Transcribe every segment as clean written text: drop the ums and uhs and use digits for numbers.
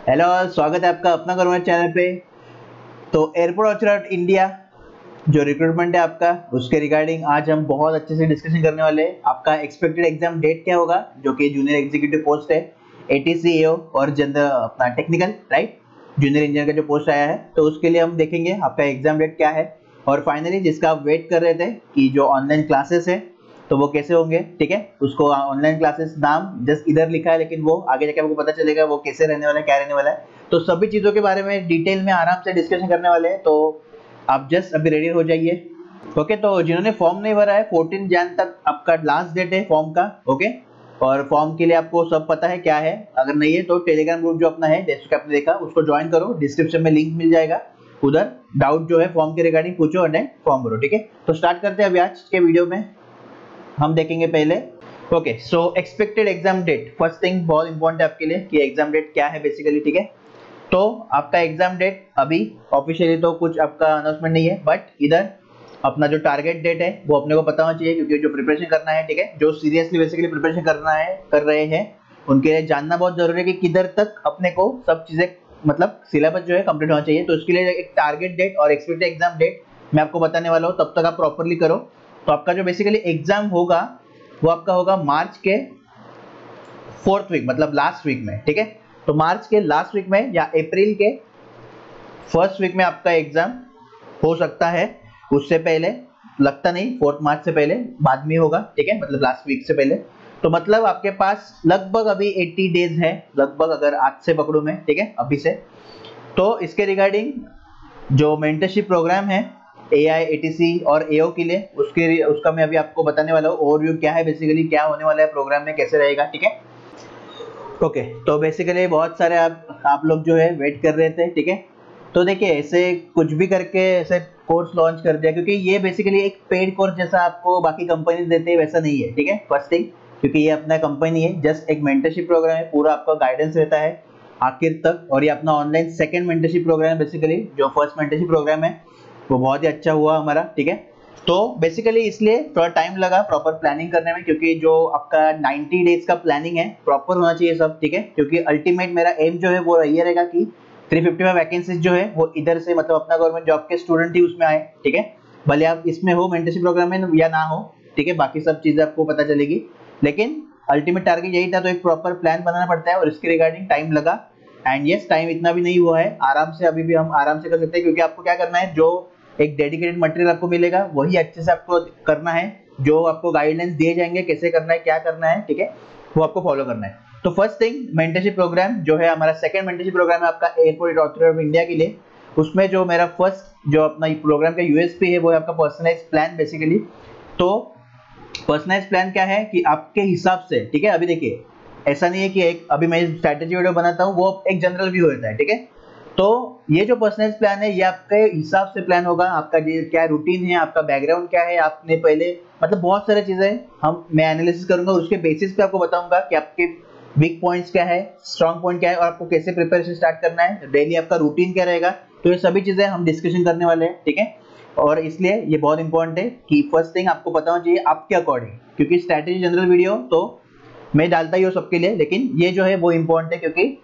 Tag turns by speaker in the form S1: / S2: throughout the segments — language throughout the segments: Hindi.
S1: हेलो, स्वागत है आपका अपना गवर्नमेंट चैनल पे। तो एयरपोर्ट ऑथोरिटी इंडिया जो रिक्रूटमेंट है आपका, उसके रिगार्डिंग आज हम बहुत अच्छे से डिस्कशन करने वाले हैं। आपका एक्सपेक्टेड एग्जाम डेट क्या होगा, जो कि जूनियर एग्जीक्यूटिव पोस्ट है, एटीसी एओ और जनरल अपना टेक्निकल राइट जूनियर इंजीनियर का जो पोस्ट आया है, तो उसके लिए हम देखेंगे आपका एग्जाम डेट क्या है। और फाइनली जिसका आप वेट कर रहे थे कि जो ऑनलाइन क्लासेस है तो वो कैसे होंगे, ठीक है। उसको ऑनलाइन क्लासेस नाम जस्ट इधर लिखा है, लेकिन वो आगे जाके आपको पता चलेगा वो कैसे रहने वाला है, क्या रहने वाला है। तो सभी चीज़ों के बारे में डिटेल में आराम से डिस्कशन करने वाले हैं, तो आप जस्ट अभी रेडी हो जाइए। ओके, तो जिन्होंने फॉर्म नहीं भरा है 14 जन तक आपका लास्ट डेट है फॉर्म का। ओके, और फॉर्म के लिए आपको सब पता है क्या है। अगर नहीं है तो टेलीग्राम ग्रुप जो अपना है, जैसे कि आपने देखा, उसको ज्वाइन करो, डिस्क्रिप्शन में लिंक मिल जाएगा। उधर डाउट जो है फॉर्म के रिगार्डिंग पूछो और फॉर्म भरो, ठीक है। तो स्टार्ट करते हैं अभी आज के वीडियो में। हम देखेंगे पहले। Okay, so expected exam date, first thing बहुत इंपॉर्टेंट है आपके लिए कि एग्जाम डेट क्या है बेसिकली, ठीक है। तो आपका एग्जाम डेट अभी ऑफिशियली तो कुछ आपका अनाउंसमेंट नहीं है, बट इधर अपना जो टारगेट डेट है वो अपने को पता होना चाहिए, क्योंकि जो प्रिपरेशन करना है, ठीक है, जो सीरियसली बेसिकली प्रिपरेशन करना है कर रहे हैं, उनके लिए जानना बहुत जरूरी है कि किधर तक अपने को सब चीजें मतलब सिलेबस जो है कंप्लीट होना चाहिए। तो उसके लिए एक टारगेट डेट और एक्सपेक्टेड एग्जाम डेट मैं आपको बताने वाला हूँ, तब तक आप प्रॉपरली करो। तो आपका जो बेसिकली एग्जाम होगा वो आपका होगा मार्च के 4th वीक, मतलब लास्ट वीक में, ठीक है। तो मार्च के लास्ट वीक में या अप्रैल के फर्स्ट वीक में आपका एग्जाम हो सकता है। उससे पहले लगता नहीं, 4 मार्च से पहले बाद में होगा, ठीक है, मतलब लास्ट वीक से पहले। तो मतलब आपके पास लगभग अभी 80 डेज है, लगभग, अगर आज से पकड़ू मैं, ठीक है, अभी से। तो इसके रिगार्डिंग जो मेंटरशिप प्रोग्राम है एआई एटीसी और एओ के लिए, उसका मैं अभी आपको बताने वाला हूँ ओवरव्यू क्या है, बेसिकली क्या होने वाला है प्रोग्राम में, कैसे रहेगा, ठीक है। ओके, तो बेसिकली बहुत सारे आप लोग जो है वेट कर रहे थे, ठीक है। तो देखिए, ऐसे कुछ भी करके ऐसे कोर्स लॉन्च कर दिया, क्योंकि ये बेसिकली एक पेड कोर्स जैसा आपको बाकी कंपनी देते हैं वैसा नहीं है, ठीक है, फर्स्ट थिंग। क्योंकि ये अपना कंपनी है, जस्ट एक मेंटरशिप प्रोग्राम है, पूरा आपका गाइडेंस रहता है आखिर तक। और ये अपना ऑनलाइन सेकंड मेंटरशिप प्रोग्राम है बेसिकली। जो फर्स्ट मेंटरशिप प्रोग्राम है वो बहुत ही अच्छा हुआ हमारा, ठीक है। तो बेसिकली इसलिए थोड़ा टाइम लगा प्रॉपर प्लानिंग करने में, क्योंकि जो आपका 90 डेज का प्लानिंग है प्रॉपर होना चाहिए सब, ठीक है। क्योंकि अल्टीमेट मेरा एम जो है वो ये रहेगा कि 355 वैकेंसीज जो है वो इधर से, मतलब अपना गवर्नमेंट जॉब के स्टूडेंट ही उसमें आए, ठीक है। भले आप इसमें हो मेंटरशिप प्रोग्राम में या ना हो, ठीक है, बाकी सब चीजें आपको पता चलेगी, लेकिन अल्टीमेट टारगेट यही था। तो एक प्रॉपर प्लान बनाना पड़ता है और इसके रिगार्डिंग टाइम लगा। एंड यस, टाइम इतना भी नहीं हुआ है, आराम से अभी भी हम आराम से कर सकते हैं, क्योंकि आपको क्या करना है, जो एक डेडिकेटेड मटेरियल आपको मिलेगा वही अच्छे से आपको करना है। जो आपको गाइडलाइंस दिए जाएंगे कैसे करना है, क्या करना है, ठीक है, वो आपको फॉलो करना है। तो फर्स्ट थिंग, मेंटरशिप प्रोग्राम जो है हमारा सेकंड मेंटरशिप प्रोग्राम है आपका एयरपोर्ट अथॉरिटी ऑफ इंडिया के लिए। उसमें जो मेरा फर्स्ट जो अपना प्रोग्राम का यूएसपी है वो है आपका पर्सनलाइज प्लान बेसिकली। तो पर्सनलाइज प्लान क्या है कि आपके हिसाब से, ठीक है, अभी देखिए ऐसा नहीं है कि एक अभी मैं स्ट्रैटेजी वीडियो बनाता हूँ वो एक जनरल व्यू होता है, ठीक है। तो ये जो पर्सनलाइज प्लान है ये आपके हिसाब से प्लान होगा, आपका क्या रूटीन है, आपका बैकग्राउंड क्या है, आपने पहले मतलब बहुत सारी चीजें मैं एनालिसिस करूंगा, उसके बेसिस पे आपको बताऊंगा कि आपके वीक पॉइंट्स क्या है, स्ट्रॉन्ग पॉइंट क्या है, और आपको कैसे प्रिपरेशन स्टार्ट करना है, डेली आपका रूटीन क्या रहेगा। तो ये सभी चीजें हम डिस्कशन करने वाले हैं, ठीक है। और इसलिए ये बहुत इंपॉर्टेंट है कि फर्स्ट थिंग आपको पता होना चाहिए आपके अकॉर्डिंग, क्योंकि स्ट्रैटेजी जनरल वीडियो तो मैं डालता ही हूँ सबके लिए, लेकिन ये जो है वो इम्पोर्टेंट है, क्योंकि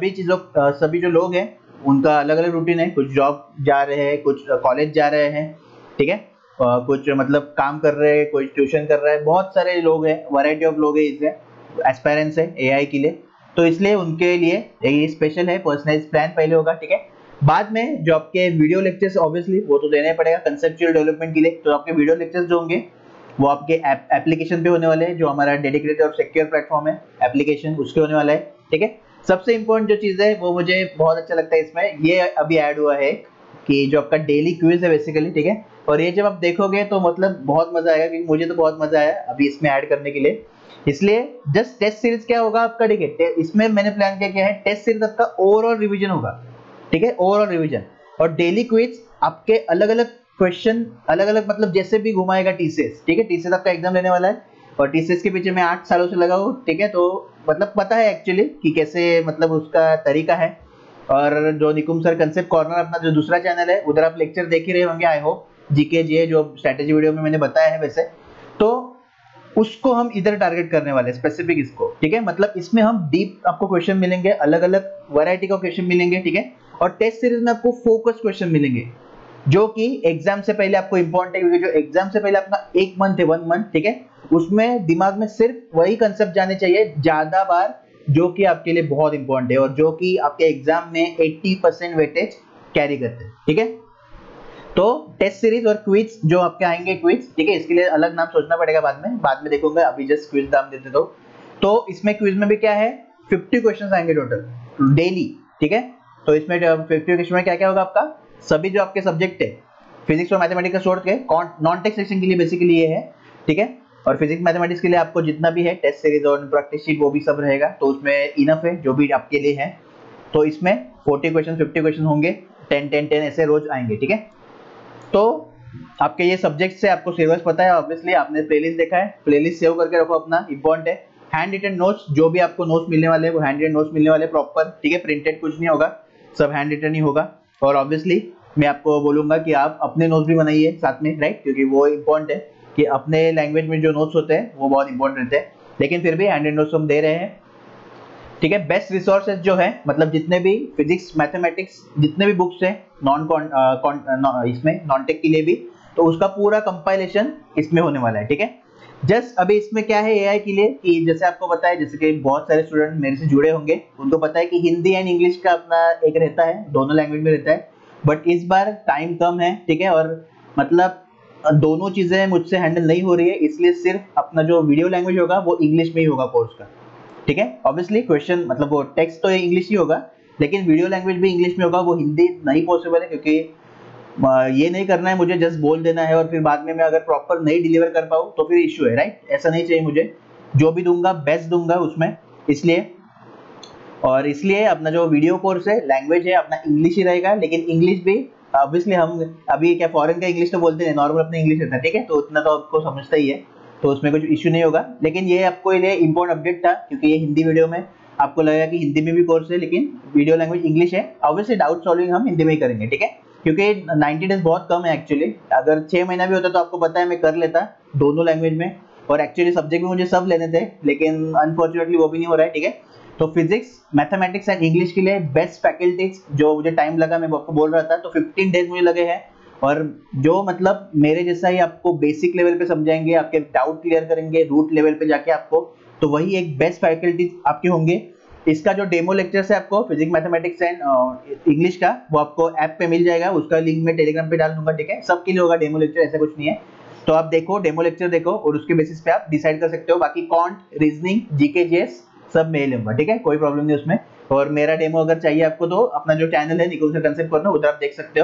S1: सभी जो लोग हैं उनका अलग अलग रूटीन है। कुछ जॉब जा रहे हैं, कुछ कॉलेज जा रहे हैं, ठीक है, कुछ मतलब काम कर रहे हैं, कोई ट्यूशन कर रहा है, बहुत सारे लोग हैं, वैरायटी ऑफ लोग हैं, इससे एस्पायरेंट्स है एआई के लिए। तो इसलिए उनके लिए ये स्पेशल है, पर्सनलाइज प्लान पहले होगा, ठीक है। बाद में जो आपके वीडियो लेक्चर्स ऑब्वियसली वो तो देना ही पड़ेगा कंसेप्चुअल डेवलपमेंट के लिए। तो आपके वीडियो लेक्चर्स जो होंगे वो आपके एप्लीकेशन पे होने वाले हैं, जो हमारा डेडिकेटेड और सिक्योर प्लेटफॉर्म है एप्लीकेशन, उसके होने वाला है, ठीक है। सबसे इंपॉर्टेंट जो चीज है वो मुझे बहुत अच्छा लगता है इसमें, ये अभी ऐड हुआ है कि जो आपका डेली क्विज है बेसिकली, ठीक है। और ये जब आप देखोगे तो मतलब बहुत मजा आएगा, क्योंकि मुझे तो बहुत मजा आया अभी इसमें ऐड करने के लिए। इसलिए जस्ट टेस्ट सीरीज क्या होगा आपका, ठीक है, इसमें मैंने प्लान किया है टेस्ट सीरीज आपका ओवरऑल रिवीजन होगा, ठीक है, ओवरऑल रिवीजन। और डेली क्विज आपके अलग अलग क्वेश्चन, अलग अलग मतलब जैसे भी घुमाएगा टीसीएस, ठीक है। टीसीएस आपका एग्जाम लेने वाला है और टीसीएस के पीछे मैं 8 सालों से लगा हूँ, ठीक है। तो मतलब पता है एक्चुअली कि कैसे मतलब उसका तरीका है। और जो निकुम सर कंसेप्ट कॉर्नर अपना जो दूसरा चैनल है, उधर आप लेक्चर देख ही रहे होंगे आई होप, जीके जी जो स्ट्रेटेजी वीडियो में मैंने बताया है वैसे। तो उसको हम इधर टारगेट करने वाले हैं, स्पेसिफिक इसको, ठीक है। मतलब इसमें हम डीप आपको क्वेश्चन मिलेंगे, अलग अलग वैरायटी का क्वेश्चन मिलेंगे, ठीक है। और टेस्ट सीरीज में आपको फोकस क्वेश्चन मिलेंगे जो कि एग्जाम से पहले आपको इंपॉर्टेंट है, क्योंकि जो एग्जाम से पहले अपना 1 मंथ है, 1 मंथ, ठीक है, उसमें दिमाग में सिर्फ वही कंसेप्ट जाने चाहिए ज्यादा बार, जो कि आपके लिए बहुत इंपॉर्टेंट है और जो कि आपके एग्जाम में 80% वेटेज कैरी करते हैं, ठीक है। तो टेस्ट सीरीज और क्विज जो आपके आएंगे, क्विज, ठीक है, इसके लिए अलग नाम सोचना पड़ेगा, बाद में देखूंगा, अभी जस्ट क्विज नाम देते। तो इसमें क्विज में भी क्या है, 50 क्वेश्चंस आएंगे टोटल डेली, ठीक है। तो इसमें 50 क्वेश्चन में क्या क्या होगा आपका, सभी जो आपके सब्जेक्ट है, फिजिक्स और मैथमेटिक्स का छोड़ के, नॉन टेक्स्ट सेक्शन के लिए बेसिकली ये है, ठीक है। और फिजिक्स मैथमेटिक्स के लिए आपको जितना भी है टेस्ट सीरीज और प्रैक्टिस शीट वो भी सब रहेगा, तो उसमें इनफ है जो भी आपके लिए है। तो इसमें 40 क्वेश्चन 50 क्वेश्चन होंगे, 10 ऐसे रोज आएंगे, ठीक है। तो आपके ये सब्जेक्ट से आपको सिलेबस पता है, ऑब्वियसली आपने प्लेलिस्ट देखा है, प्लेलिस्ट सेव करके रखो अपना, इंपॉर्टेंट है। हैंड रिटन नोट्स, जो भी आपको नोट्स मिलने वाले हैं वो हैंड रिटन नोट्स मिलने वाले प्रॉपर, ठीक है, प्रिंटेड कुछ नहीं होगा, सब हैंड रिटन ही होगा। और ऑब्वियसली मैं आपको बोलूंगा कि आप अपने नोट्स भी बनाइए साथ में, राइट, क्योंकि वो इंपॉर्टेंट है कि अपने लैंग्वेज में जो नोट्स होते हैं वो बहुत इंपॉर्टेंट रहते हैं, लेकिन फिर भी हैंड रिटन नोट्स हम दे रहे हैं, ठीक है। बेस्ट रिसोर्सेज जो है, मतलब जितने भी फिजिक्स मैथमेटिक्स जितने भी बुक्स हैं इसमें नॉन टेक के लिए भी, तो उसका पूरा कंपाइलेशन इसमें होने वाला है, ठीक है। जस्ट अभी इसमें क्या है एआई के लिए, कि जैसे आपको पता है, जैसे कि बहुत सारे स्टूडेंट मेरे से जुड़े होंगे, उनको पता है कि हिंदी एंड इंग्लिश का अपना एक रहता है, दोनों लैंग्वेज में रहता है, बट इस बार टाइम कम है, ठीक है, और मतलब दोनों चीजें मुझसे हैंडल नहीं हो रही है, इसलिए सिर्फ अपना जो वीडियो लैंग्वेज होगा वो इंग्लिश में ही होगा कोर्स का, ठीक है। ऑब्वियसली क्वेश्चन मतलब वो टेक्स्ट तो इंग्लिश ही होगा, लेकिन वीडियो लैंग्वेज भी इंग्लिश में होगा, वो हिंदी नहीं पॉसिबल है, क्योंकि ये नहीं करना है मुझे, जस्ट बोल देना है और फिर बाद में मैं अगर प्रॉपर नहीं डिलीवर कर पाऊँ तो फिर इश्यू है, राइट। ऐसा नहीं चाहिए मुझे, जो भी दूंगा बेस्ट दूंगा उसमें, इसलिए अपना जो वीडियो कोर्स है, लैंग्वेज है अपना इंग्लिश ही रहेगा, लेकिन इंग्लिश भी ऑब्वियसली हम अभी क्या फॉरेन का इंग्लिश तो बोलते हैं, नॉर्मल अपना इंग्लिश रहता है, ठीक है, तो उतना तो आपको समझता ही है, तो उसमें कुछ इश्यू नहीं होगा। लेकिन ये आपको लिए इंपॉर्टेंट अपडेट था, क्योंकि ये हिंदी वीडियो में आपको लगेगा कि हिंदी में भी कोर्स है, लेकिन वीडियो लैंग्वेज इंग्लिश है, ऑब्वियसली डाउट सॉल्विंग हम हिंदी में ही करेंगे, ठीक है, क्योंकि 90 डेज बहुत कम है एक्चुअली, अगर 6 महीना भी होता तो आपको पता है मैं कर लेता दोनों लैंग्वेज में, और एक्चुअली सब्जेक्ट भी मुझे सब लेने थे, लेकिन अनफॉर्चुनेटली वो भी नहीं हो रहा है, ठीक है। तो फिजिक्स मैथमेटिक्स एंड इंग्लिश के लिए बेस्ट फैकल्टीज जो मुझे टाइम लगा, मैं आपको बोल रहा था, तो 15 डेज मुझे लगे हैं, और जो मतलब मेरे जैसा ही आपको बेसिक लेवल पे समझाएंगे, आपके डाउट क्लियर करेंगे रूट लेवल पे जाके आपको, तो वही एक बेस्ट फैकल्टीज आपके होंगे। इसका जो डेमो लेक्चर है आपको फिजिक्स मैथमेटिक्स एंड इंग्लिश का, वो आपको ऐप पे मिल जाएगा, उसका लिंक मैं टेलीग्राम पे डाल दूंगा, ठीक है। सबके लिए होगा डेमो लेक्चर, ऐसा कुछ नहीं है, तो आप देखो डेमो लेक्चर देखो, और उसके बेसिस पे आप डिसाइड कर सकते हो। बाकी कॉन्ट, रीजनिंग, जीके, जीएस सब मैं लूंगा, ठीक है, कोई प्रॉब्लम नहीं उसमें। और मेरा डेमो अगर चाहिए आपको तो अपना जो चैनल है निकुल सर कंसेप्ट करना, उधर आप देख सकते हो,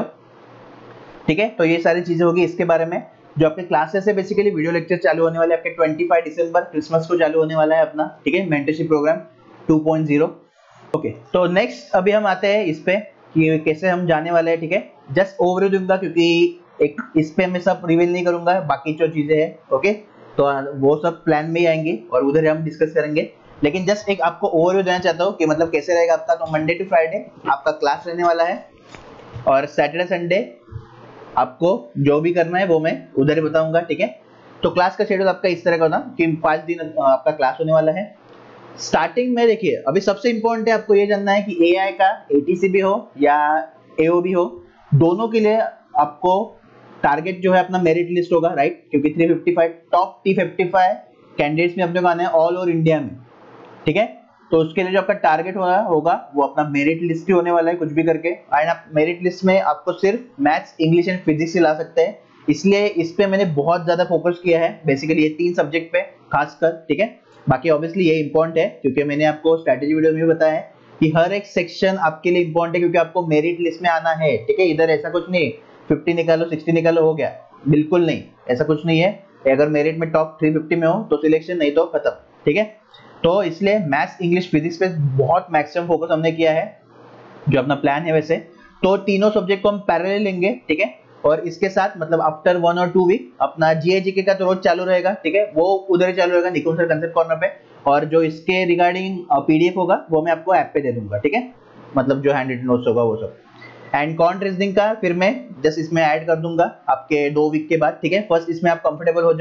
S1: ठीक है। तो ये सारी चीजें होगी इसके बारे में। जो आपके क्लासेस है बेसिकली वीडियो लेक्चर चालू होने वाले आपके 25 दिसंबर क्रिसमस को चालू होने वाला है अपना, ठीक है, मेंटरशिप प्रोग्राम 2.0। ओके, तो नेक्स्ट अभी हम आते हैं इस पे कि कैसे हम जाने वाले हैं, ठीक है। जस्ट ओवरव्यू दूंगा, क्योंकि एक इस पे मैं सब रिवील नहीं करूंगा, बाकी जो चीजें हैं, ओके, तो वो सब प्लान में ही आएंगे और उधर हम डिस्कस करेंगे, लेकिन जस्ट एक आपको ओवरव्यू देना चाहता हूँ कि मतलब कैसे रहेगा आपका। तो मंडे टू फ्राइडे आपका क्लास रहने वाला है, और सैटरडे संडे आपको जो भी करना है वो मैं उधर ही बताऊंगा, ठीक है। तो क्लास का शेड्यूल आपका इस तरह का होगा कि 5 दिन आपका क्लास होने वाला है। स्टार्टिंग में देखिए, अभी सबसे इंपॉर्टेंट है आपको ये जानना है कि एआई का एटीसी भी हो या एओबी हो, दोनों के लिए आपको टारगेट जो है अपना मेरिट लिस्ट होगा, राइट, क्योंकि 355 टॉप T55 कैंडिडेट्स में अपने को आना है ऑल ओवर इंडिया में, ठीक है। तो उसके लिए जो आपका टारगेट होगा वो अपना मेरिट लिस्ट ही होने वाला है, कुछ भी करके। एंड आप मेरिट लिस्ट में आपको सिर्फ मैथ्स, इंग्लिश एंड फिजिक्स ही ला सकते हैं, इसलिए इस पे मैंने बहुत ज्यादा फोकस किया है, बेसिकली ये 3 सब्जेक्ट पे खासकर, ठीक है। बाकी ऑब्वियसली ये इंपॉर्टेंट है, क्योंकि मैंने आपको स्ट्रेटेजी वीडियो में भी बताया है कि हर एक सेक्शन आपके लिए इंपॉर्टेंट है, क्योंकि आपको मेरिट लिस्ट में आना है, ठीक है। इधर ऐसा कुछ नहीं 50 निकालो 60 निकालो हो गया, बिल्कुल नहीं, ऐसा कुछ नहीं है। अगर मेरिट में टॉप 350 में हो तो सिलेक्शन, नहीं तो खत्म, ठीक है। तो इसलिए मैथ्स, इंग्लिश, फिजिक्स पे बहुत मैक्सिमम फोकस हमने किया है, जो अपना प्लान है वैसे। तो तीनों सब्जेक्ट को हम पैरेलल लेंगे, ठीक है। और इसके साथ मतलब आफ्टर 1 और 2 वीक अपना जीके का तो रोज चालू रहेगा, ठीक है, वो उधर ही चालू रहेगा निकुल सर कंसेप्ट कॉर्नर पे, और जो इसके रिगार्डिंग पीडीएफ होगा वो मैं आपको ऐप पे दे दूंगा, ठीक है, मतलब जो हैंड रिटन नोट्स होगा वो सब। एंड कॉन्ट रीजनिंग का फिर मैं जस्ट इसमें ऐड कर दूंगा आपके 2 वीक के बाद, ठीक है। फर्स्ट इसमें आप कंफर्टेबल हो जाओ,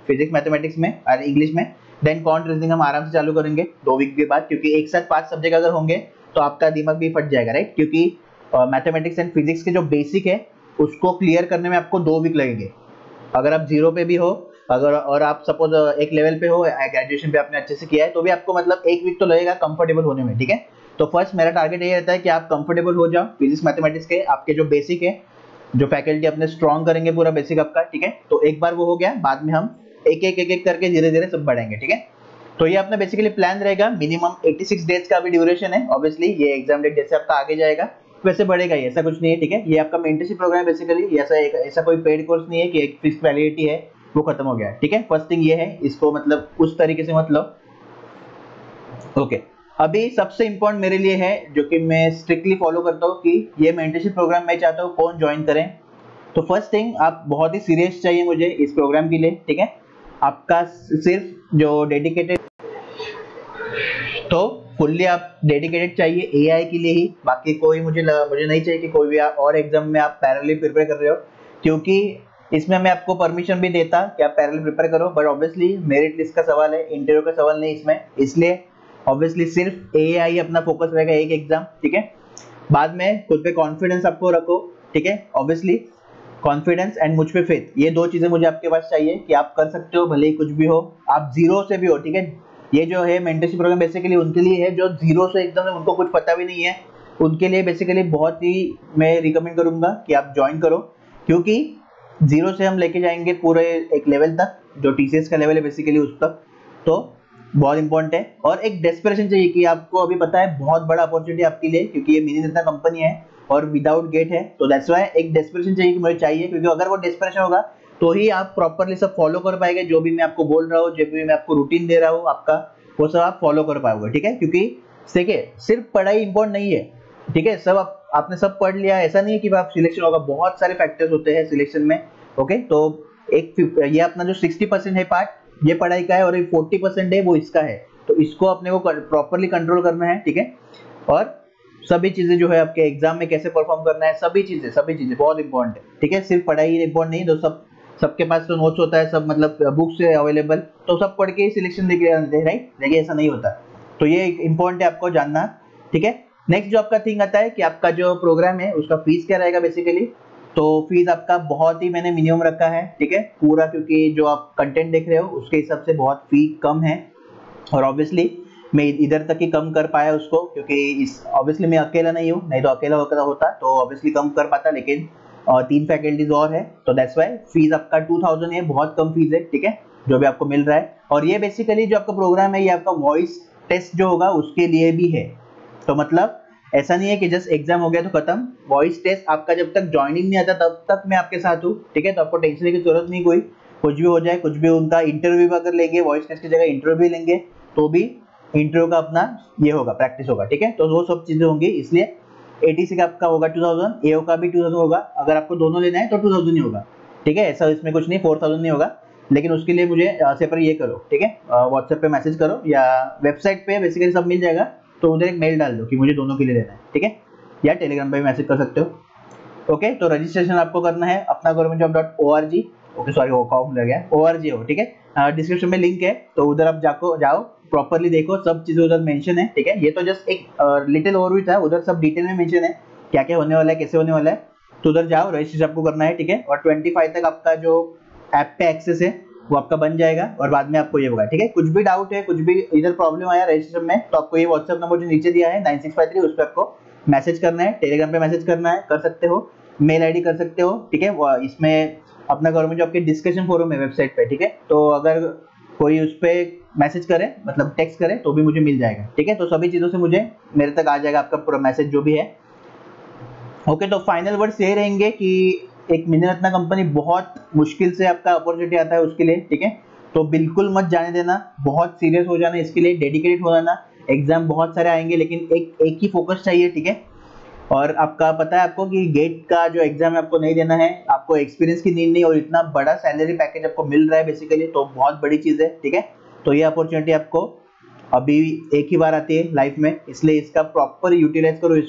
S1: फिजिक्स मैथमेटिक्स में और इंग्लिश में। देन क्वांट रीजनिंग हम आराम से चालू करेंगे 2 वीक के बाद, क्योंकि एक साथ 5 सब्जेक्ट अगर होंगे तो आपका दिमाग भी फट जाएगा, राइट। क्योंकि मैथमेटिक्स एंड फिजिक्स के जो बेसिक है उसको क्लियर करने में आपको 2 वीक लगेंगे। अगर आप 0 पे भी हो, अगर और आप सपोज एक लेवल पे हो, ग्रेजुएशन पे आपने अच्छे से किया है, तो भी आपको मतलब 1 वीक तो लगेगा कंफर्टेबल होने में, ठीक है। तो फर्स्ट मेरा टारगेट ये रहता है कि आप कंफर्टेबल हो जाओ फिजिक्स मैथमेटिक्स के, आपके जो बेसिक है, जो फैकल्टी अपने स्ट्रॉन्ग करेंगे पूरा बेसिक आपका, ठीक है। तो एक बार वो हो गया, बाद में हम एक करके धीरे धीरे सब बढ़ाएंगे, ठीक है। तो ये अपना बेसिकली प्लान रहेगा। मिनिमम 86 डेज का भी ड्यूरेशन है। ऑब्वियसली ये एग्जाम डेट जैसे आपका आगे जाएगा वैसे बढ़ेगा ही, ऐसा कुछ नहीं है, ठीक है। ये आपका मेंटरशिप प्रोग्राम बेसिकली, ऐसा कोई पेड कोर्स नहीं है कि एक फिक्स वैलिडिटी है वो खत्म हो गया, ठीक है। फर्स्ट थिंग ये है, इसको मतलब उस तरीके से मत लो, ओके। अभी सबसे इंपॉर्टेंट मेरे लिए है, जो कि मैं स्ट्रिक्टली फॉलो करता हूँ, कि ये मेंटरशिप प्रोग्राम मैं चाहता हूँ कौन ज्वाइन करें। तो फर्स्ट थिंग, आप बहुत ही सीरियस चाहिए मुझे इस प्रोग्राम के लिए, ठीक है। आपका सिर्फ जो डेडिकेटेड, तो फुल्ली आप डेडिकेटेड चाहिए एआई के लिए ही, बाकी कोई मुझे नहीं चाहिए कि कोई भी और एग्जाम में आप पैरेलली प्रिपेयर कर रहे हो, क्योंकि इसमें मैं आपको परमिशन भी देता कि आप पैरेलल प्रिपेयर करो, बट ऑब्वियसली मेरिट लिस्ट का सवाल है, इंटरव्यू का सवाल नहीं इसमें, इसलिए ऑब्वियसली सिर्फ एआई अपना फोकस रहेगा एक एग्जाम, ठीक है। बाद में खुद पे कॉन्फिडेंस आपको रखो, ठीक है। ऑब्वियसली कॉन्फिडेंस एंड मुझ पे फेथ, ये 2 चीजें मुझे आपके पास चाहिए कि आप कर सकते हो, भले ही कुछ भी हो, आप जीरो से भी हो, ठीक है। ये जो है मेंटरशिप प्रोग्राम बेसिकली उनके लिए है जो जीरो से एकदम उनको कुछ पता भी नहीं है, उनके लिए बेसिकली बहुत ही मैं रिकमेंड करूंगा कि आप ज्वाइन करो, क्योंकि जीरो से हम लेके जाएंगे पूरे एक लेवल तक, जो टीसीएस का लेवल है बेसिकली उस तक। तो बहुत इंपॉर्टेंट है, और एक डेस्परेशन चाहिए कि आपको अभी पता है बहुत बड़ा अपॉर्चुनिटी आपके लिए, क्योंकि ये मिनी रत्ना कंपनी है और विदाउट गेट है, तो दैट्स व्हाई एक डेस्परेशन चाहिए कि मुझे चाहिए, क्योंकि अगर वो डेस्परेशन होगा तो ही आप प्रॉपर्ली सब फॉलो कर पाएंगे, जो भी मैं आपको बोल रहा हूँ, जो भी मैं आपको रूटीन दे रहा हूँ आपका, वो सब आप फॉलो कर पाओगे, ठीक है। क्योंकि देखिए सिर्फ पढ़ाई इंपॉर्टेंट नहीं है, ठीक है। सब आपने सब पढ़ लिया, ऐसा नहीं है कि आप सिलेक्शन होगा, बहुत सारे फैक्टर्स होते हैं सिलेक्शन में, ओके। तो एक ये अपना जो 60% है पार्ट ये पढ़ाई का है, और 40% है वो इसका है, तो इसको अपने को प्रॉपर्ली कंट्रोल करना है, ठीक है। और सभी चीजें जो है आपके एग्जाम में कैसे परफॉर्म करना है, सभी चीजें बहुत इंपॉर्टेंट है, ठीक है। सिर्फ पढ़ाई इंपॉर्टेंट नहीं, तो सबके पास तो नोट्स होता है, सब मतलब बुक्स है अवेलेबल, तो सब पढ़ के ही सिलेक्शन लेके आते हैं, राइट। देखिए ऐसा नहीं होता, तो ये इंपॉर्टेंट है आपको जानना, ठीक है। नेक्स्ट जो आपका थिंग आता है कि आपका जो प्रोग्राम है उसका फीस क्या रहेगा बेसिकली। तो फीस आपका बहुत ही मैंने मिनिमम रखा है, ठीक है पूरा, क्योंकि जो आप कंटेंट देख रहे हो उसके हिसाब से बहुत फी कम है, और ऑब्वियसली मैं इधर तक ही कम कर पाया उसको, क्योंकि इस ऑब्वियसली मैं अकेला नहीं हूँ, नहीं तो अकेला होता तो ऑब्वियसली कम कर पाता, लेकिन 3 फैकल्टीज और है, तो दैट्स व्हाई फीस आपका 2000 है, बहुत कम फीस है, ठीक है, जो भी आपको मिल रहा है। और ये बेसिकली जो आपका प्रोग्राम है ये आपका वॉइस टेस्ट जो होगा उसके लिए भी है, तो मतलब ऐसा नहीं है कि जस्ट एग्जाम हो गया तो खत्म, वॉइस टेस्ट आपका जब तक ज्वाइनिंग नहीं आता तब तक मैं आपके साथ हूँ, ठीक है। तो आपको टेंशन की जरूरत नहीं, कोई कुछ भी हो जाए, कुछ भी उनका इंटरव्यू अगर लेंगे, वॉइस टेस्ट की जगह इंटरव्यू लेंगे तो भी इंटरव्यू का अपना ये होगा, प्रैक्टिस होगा, ठीक है। तो वो सब चीजें होंगी, इसलिए एटीसी का आपका होगा 2000, एओ का भी 2000 होगा, अगर आपको दोनों लेना है तो 2000 ही होगा, ठीक है। ऐसा इसमें कुछ नहीं 4000 नहीं होगा, लेकिन उसके लिए मुझे सेपरेट ये करो, ठीक है, व्हाट्सएप पे मैसेज करो या वेबसाइट पे बेसिकली सब मिल जाएगा, तो उधर एक मेल डाल दो कि मुझे दोनों के लिए लेना है, ठीक है, या टेलीग्राम पे भी मैसेज कर सकते हो, ओके। तो रजिस्ट्रेशन आपको करना है अपना governmentjob.org, ओके सॉरी वो कॉम लग गया, org हो, ठीक है। डिस्क्रिप्शन में लिंक है, तो उधर आप जाओ प्रॉपर्ली देखो, सब चीजें उधर मेंशन है, ठीक है। ये तो जस्ट एक लिटिल ओवरव्यू था, उधर सब डिटेल में मेंशन है क्या क्या होने वाला है, कैसे होने वाला है, तो उधर जाओ, रजिस्ट्रेशन आपको करना है, ठीक है। और 25 तक आपका जो ऐप पे एक्सेस है वो आपका बन जाएगा, और बाद में आपको ये होगा, ठीक है। कुछ भी डाउट है, कुछ भी इधर प्रॉब्लम आया रजिस्ट्रेशन में, तो आपको ये व्हाट्सएप नंबर जो नीचे दिया है 9653, उस पर आपको मैसेज करना है, टेलीग्राम पे मैसेज करना है, कर सकते हो, मेल आईडी कर सकते हो, ठीक है। इसमें अपना गवर्नमेंट जॉब के डिस्कशन फोरम है वेबसाइट पे, ठीक है। तो अगर कोई उस पर मैसेज करे, मतलब टेक्स्ट करे, तो भी मुझे मिल जाएगा, ठीक है। तो सभी चीजों से मुझे मेरे तक आ जाएगा आपका पूरा मैसेज जो भी है, ओके। तो फाइनल वर्ड्स ये रहेंगे कि एक मिनी रत्ना कंपनी बहुत मुश्किल से आपका अपॉर्चुनिटी आता है उसके लिए, ठीक है। तो बिल्कुल मत जाने देना, बहुत सीरियस हो जाना इसके लिए, डेडिकेटेड हो जाना। एग्जाम बहुत सारे आएंगे, लेकिन एक ही फोकस चाहिए, ठीक है। और आपका पता है आपको कि गेट का जो एग्जाम है आपको नहीं देना है, आपको एक्सपीरियंस की नीड नहीं, और इतना बड़ा सैलरी पैकेज आपको मिल रहा है बेसिकली, तो बहुत बड़ी चीज है, ठीक है। तो ये अपॉर्चुनिटी आपको अभी एक ही बार आती है लाइफ में, इसलिए इसका प्रॉपर यूटिलाइज करो इसको,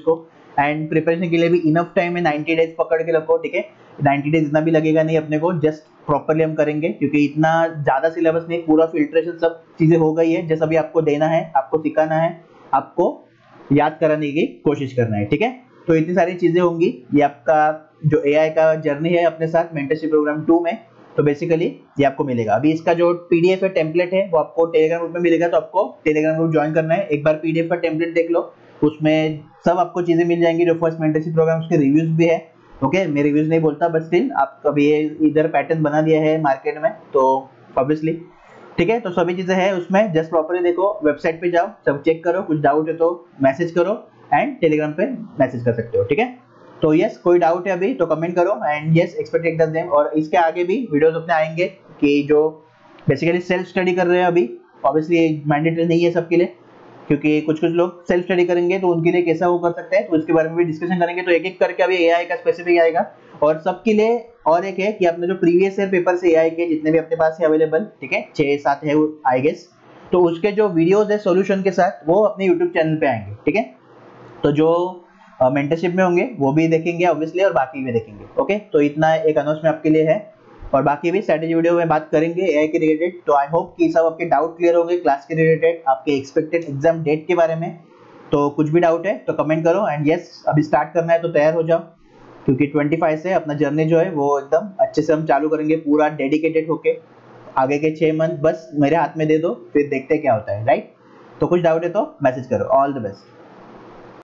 S1: एंड प्रिपरेशन के लिए भी इनफ टाइम है, 90 डेज पकड़ के रखो, ठीक है। 90 डेज इतना भी लगेगा नहीं अपने को, जस्ट प्रॉपरली हम करेंगे क्योंकि इतना ज़्यादा सिलेबस नहीं, पूरा फिल्ट्रेशन सब चीज़ें हो गई है, जस्ट अभी आपको देना है, आपको सिखाना है, आपको याद कराने की कोशिश करना है, ठीक है। तो इतनी सारी चीज़ें होंगी, ये आपका जो AI का जर्नी है अपने साथ मेंटरशिप प्रोग्राम 2 में, तो बेसिकली ये आपको मिलेगा। अभी इसका जो PDF है, टेम्पलेट है, वो आपको टेलीग्राम ग्रुप में मिलेगा, तो आपको टेलीग्राम ग्रुप ज्वाइन करना है। एक बार PDF का टेम्पलेट देख लो, उसमें सब आपको चीज़ें मिल जाएंगी, जो फर्स्ट मेंटरशिप प्रोग्राम उसके रिव्यूज भी है, ओके। मैं रिव्यूज नहीं बोलता, बट स्टिल आप कभी ये इधर पैटर्न बना दिया है मार्केट में, तो ऑब्वियसली ठीक है। तो सभी चीज़ें हैं उसमें, जस्ट प्रॉपरली देखो, वेबसाइट पे जाओ, सब चेक करो, कुछ डाउट है तो मैसेज करो एंड टेलीग्राम पे मैसेज कर सकते हो, ठीक है। तो यस, कोई डाउट है अभी तो कमेंट करो, एंड यस एक्सपेक्ट एग्जाम। और इसके आगे भी वीडियोस अपने आएंगे कि जो बेसिकली सेल्फ स्टडी कर रहे हैं अभी, ऑब्वियसली मैंडेटरी नहीं है सबके लिए, क्योंकि कुछ कुछ लोग सेल्फ स्टडी करेंगे तो उनके लिए कैसा वो कर सकते हैं, तो इसके बारे में भी डिस्कशन करेंगे। तो एक एक करके अभी AI का स्पेसिफिक आएगा, और सबके लिए और एक है कि अपने जो प्रीवियस ईयर पेपर से AI के जितने भी अपने पास है अवेलेबल, ठीक है, 6-7 है आई गेस, तो उसके जो वीडियोस है सॉल्यूशन के साथ वो अपने यूट्यूब चैनल पे आएंगे, ठीक है। तो जो मेंटरशिप में होंगे वो भी देखेंगे ऑब्वियसली, और बाकी भी देखेंगे, ओके। तो इतना एक अनाउंसमेंट आपके लिए है, और बाकी भी स्ट्रेटेजी वीडियो में बात करेंगे AI के रिलेटेड। तो आई होप कि सब आपके डाउट क्लियर होंगे क्लास के रिलेटेड, आपके एक्सपेक्टेड एग्जाम डेट के बारे में। तो कुछ भी डाउट है तो कमेंट करो, एंड यस अभी स्टार्ट करना है तो तैयार हो जाओ, क्योंकि 25 से अपना जर्नी जो है वो एकदम अच्छे से हम चालू करेंगे, पूरा डेडिकेटेड होके। आगे के 6 मंथ बस मेरे हाथ में दे दो, फिर देखते क्या होता है, राइट। तो कुछ डाउट है तो मैसेज करो। All the best.